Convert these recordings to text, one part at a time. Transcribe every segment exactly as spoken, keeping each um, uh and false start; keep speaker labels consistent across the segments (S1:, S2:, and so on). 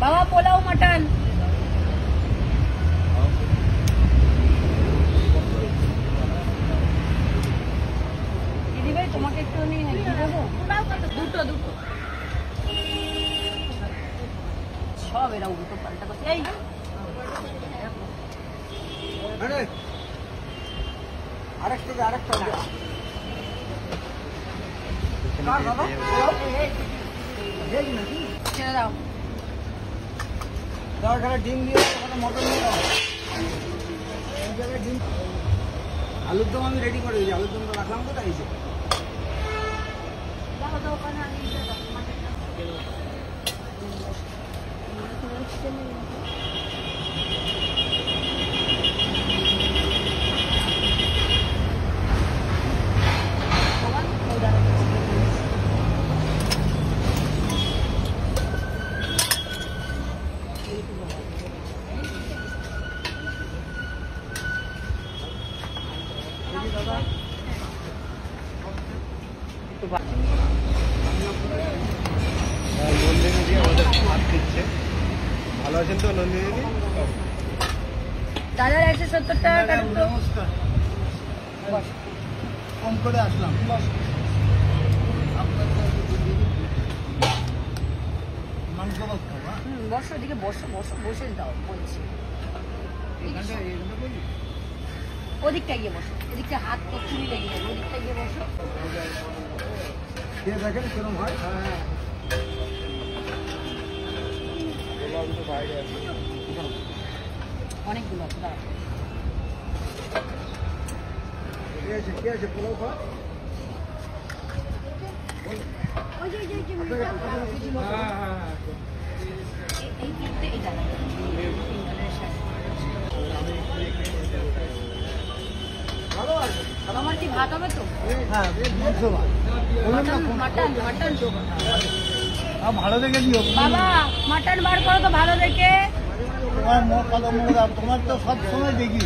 S1: বাবা পোলাও মাটন দিদি ভাই তোমাকে একটু আমি দেবো দুটো দুটো সব এরা উল্টো পাল্টা করছে এই
S2: আরেকটা আরেকটা
S1: ছেড়ে দাও
S2: দাও এখানে ডিম দিয়ে মটন দিয়ে দাও এই জায়গায় ডিম আলুর দম আমি রেডি করে দিয়েছি আলুর দম তো রাখলাম তো তাই ভালো আছেন তো নন্দিনী
S1: দাদা একশো সত্তর টাকা কাটুন তো
S2: নমস্কার কম করে আসলাম মাংস
S1: বসো এদিকে বসো বসো বসে দাও বলছি ওদিকটা গিয়ে বসো এদিকটা হাত তো চুরি লেগে যাবে ওদিকটা গিয়ে বসো
S2: দেখেন কিরম হয় হ্যাঁ
S1: অনেকগুলো আছে দাঁড়া
S2: ঠিক আছে ঠিক আছে পোলাও খাওয়া হ্যাঁ হ্যাঁ
S1: এই তিনটে এই দাদা
S2: ভালো আছে
S1: আমার কি ভাত হবে তো
S2: হ্যাঁ
S1: মাটন মাটন মাটন
S2: ভালো দেখে দিও
S1: বাবা মাটন বার করো তো ভালো দেখে
S2: তোমার মুখ কত মুখ তোমার তো সব সময় দেখি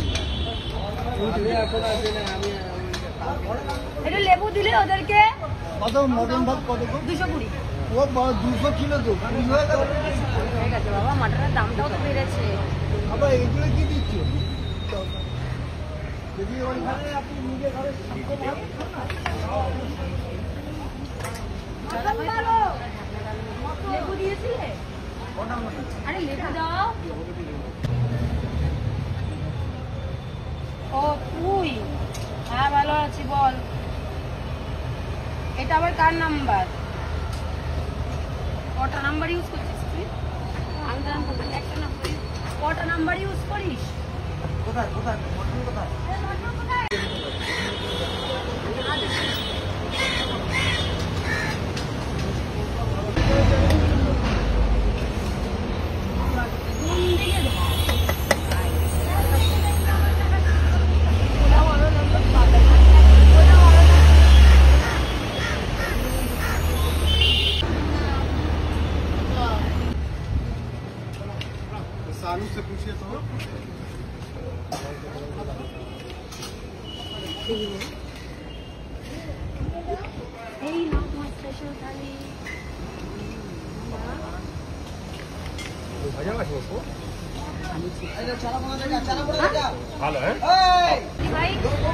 S1: একটু লেবু দিলে ওদেরকে
S2: কত মটন ভাত কত
S1: দুশো কুড়ি
S2: ও দুশো কিলো তো কুড়ি হয়ে গেল
S1: ঠিক আছে বাবা মাটনের দামটাও তো বেড়েছে
S2: আবার এইগুলো কি দিচ্ছ যদি ওইখানে আপনি নিজে ঘরে
S1: লেবু দিয়েছিলে আরে লেবু দাও ও তুই হ্যাঁ ভালো আছি বল এটা আবার কার নাম্বার কটা নাম্বার ইউজ করছিস তুই আমি জানাম একটা নাম্বার কটা নাম্বার ইউজ করিস
S2: কোথায় কোথায় মটন কোথায় सारू से पूछिए तो
S1: এই নাও তোমার স্পেশাল থালি
S2: ভালো হ্যাঁ
S1: ভাই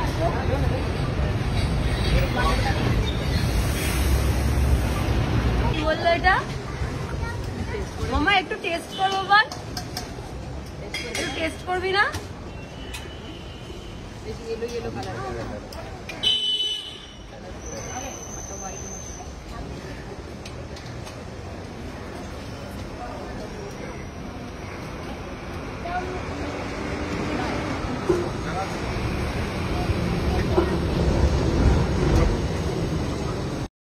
S1: কি বললো এটা মামা একটু টেস্ট করবো বল একটু টেস্ট করবি না येलो येलो कलर